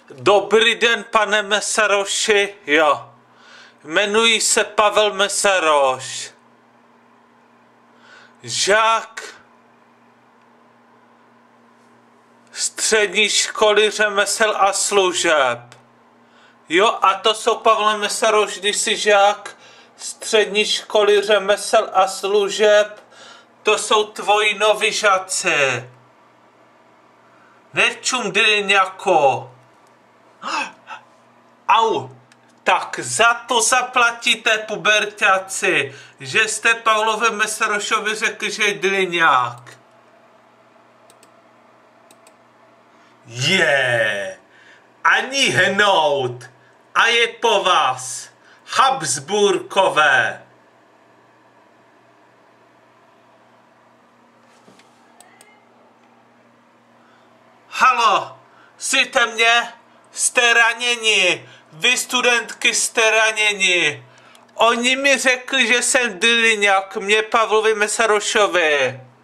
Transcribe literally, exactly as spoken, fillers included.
Dobrý den, pane Mesaroši, jo. Jmenuji se Pavel Mesaroš. Žák střední školy řemesel a služeb. Jo, a to jsou Pavle Mesaroš, když jsi žák střední školy řemesel a služeb, to jsou tvoji noví žáci. Nečum jako. Au, tak za to zaplatíte, puberťáci, že jste Pavlovi Mesarošovi řekli, že je dyňák. Je, yeah. Ani hnout. A je po vás. Habsburkové. Halo, slyšte mě? Jste raněni. Vy studentky jste raněni. Oni mi řekli, že jsem dyňák, mě Pavlovi Mesarošovi.